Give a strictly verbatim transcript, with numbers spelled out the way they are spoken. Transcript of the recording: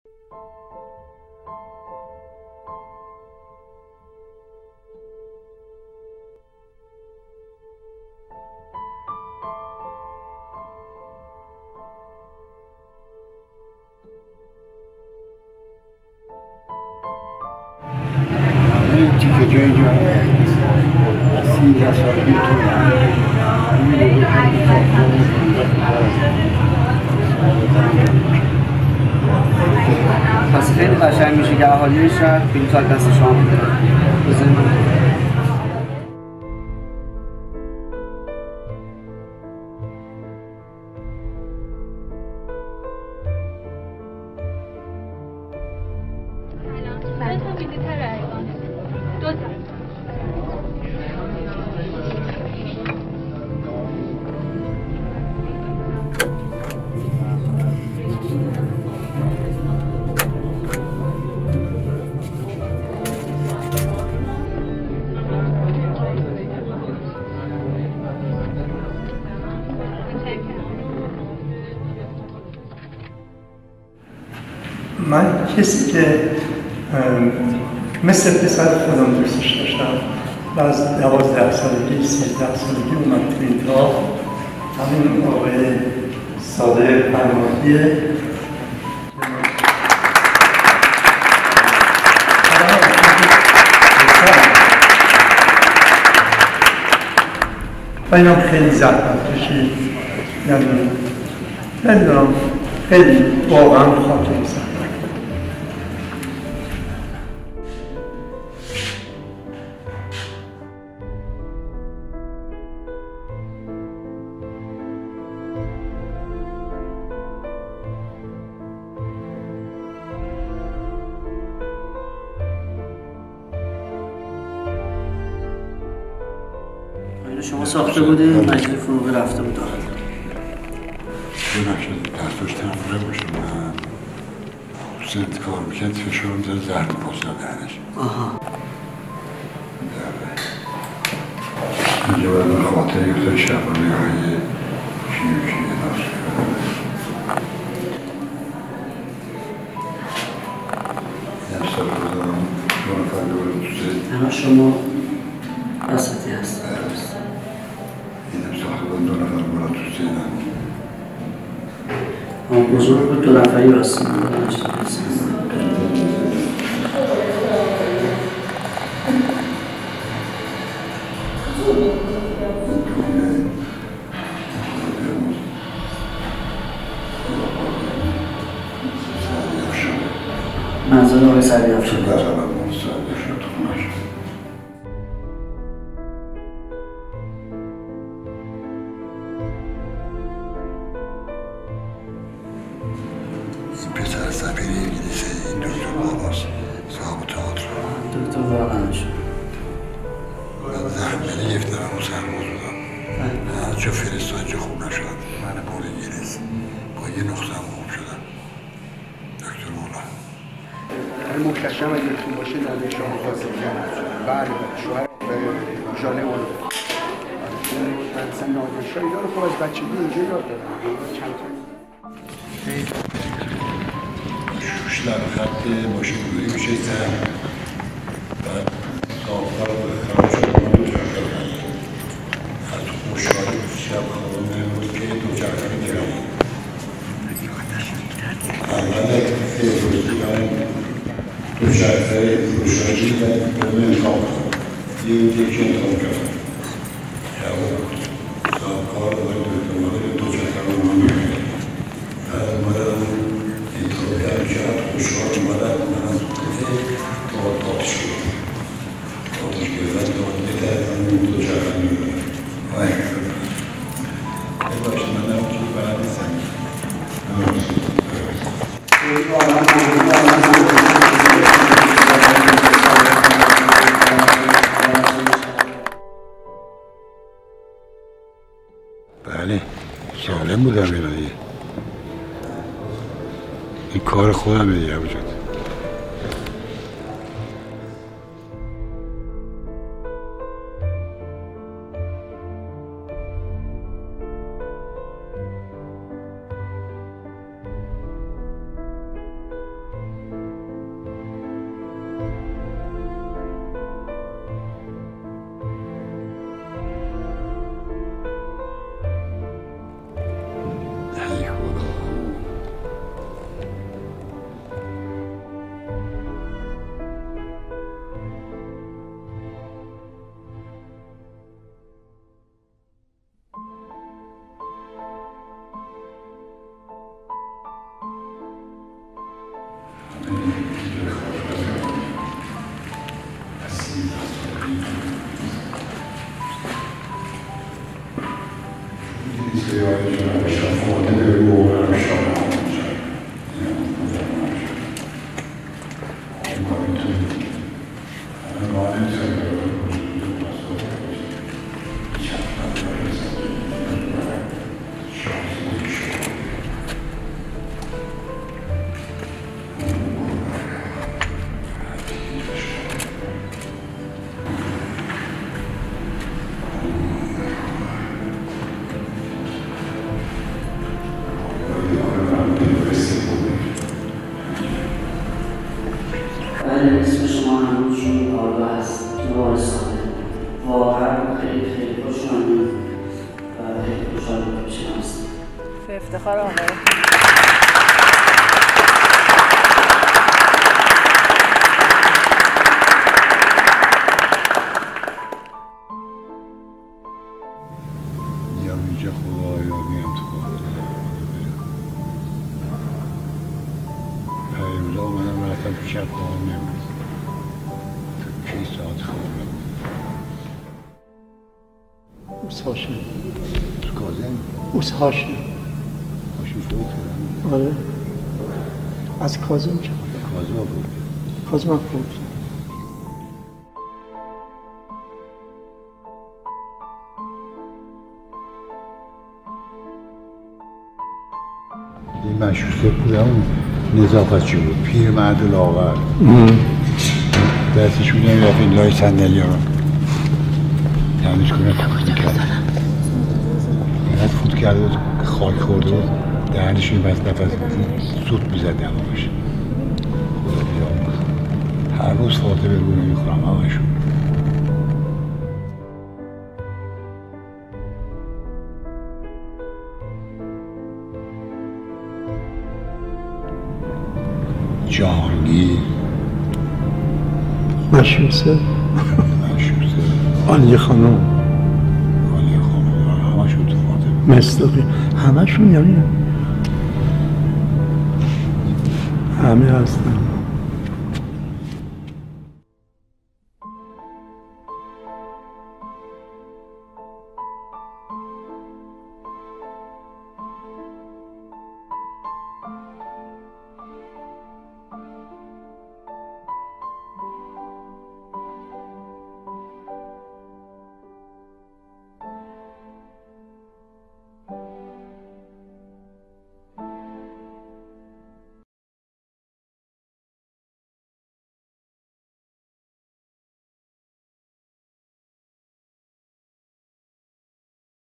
که جای جا سی رسالی پس خیلی قشنگ میشه که اهالی شهر فیلم ساز دست شما میده. من کسی که مثل پسر خودم دوستش داشتم و از دوازده سالگی، سیزده سالگی اومد تو این راه، همین آقای صادق پناهیه. و اینم خیلی زحمت کشید، یعنی نمیدونم خیلی واقعا خاطر زحمت. شما ساخته بودید مجید فروغی رفته بود داخل. چه نشد دستش تنفره باشه من سنت کار میکرد فشار میزد زرد پاسا دهنش. آها اینجا باید من خاطر یکتا شفایی های شیوشی ناسی یه سال بزنم دو نفر دوره دوسته همه شما وسطی هست. اینم ساخته بودن دو نفر برای دوسته دن آن بزرگ بود دو نفری بستیم. منظور آقای سعدی افشار در حالا اون سعدی افشار تو خونش این پسر سفیر انگلیسه این دکتر باباست صاحب تئاتر دکتر واقعا شد من زحمه گرفتم همون سرباز بودم هر جا فرستان جا خوب نشد من برد انگلیس با یه نقطه هم خوب شدم دکتر مولا محتشم اگه تو باشه در شاه خواستم بله شوهر ژانه اولو مثلا نادرشاه اینا رو خب از بچگی اینجا یاد دارم چند تا شوش لب خط ماشین گوری میشه زن بعد ساختار رو خراب شد من دو چرخه از خوشحالی شب خوابانه بود که دو چرخه میگرم اول فیروزی من دو شرطه روشاجی و دوم انتخاب کنم یه یکی انتخاب کردم جواب سابقار و دوی دوی دو شرطه رو من میگرم بعد اومدم انتخاب کردم شرط خوشحال اومدم من تا تاتش کنم تاتش گردن تا بهتر من دو شرطه میگرم وای ای باشه من هم که برد نیستم بله سالم بودم ایرانی این کار خودم دیگه بجد زیادی جناب شاه فاطمه رو و شاه محمد شاه این کار میتونید راه نمیتونید اسم شما هنوز چون کارگاه هست تو وارستانه واقعا خیلی خیلی خوشحالیم و خیلی خوشحال بود که شناستیم. به افتخار آقای یا میگه خدایا میم تو کار پیروزا اومدم رفتم تو شب کار نمید تا شیش ساعت خوابم اوس هاشم تو کازم اوس هاشم هاشم فوت کردم آره از کازم چه؟ کازم ها بود کازم هم فوت این مشروطه بودم نظافتچی بود پیرمرد لاغر دستش بود نمیرفت این لای صندلی ها رو تمیز کنه فوت میکرد اینقدر فوت کرده بود خاک خورده بود دهنش این بس نفس سوت میزد دماغش خدا بیاموز هر روز فاطمه رو نمیخورم همشون جهانگیر مشروطه مشروطه عالیه خانم عالیه خانم همشون تو فاطمه مصداقی همشون یعنی همه هستن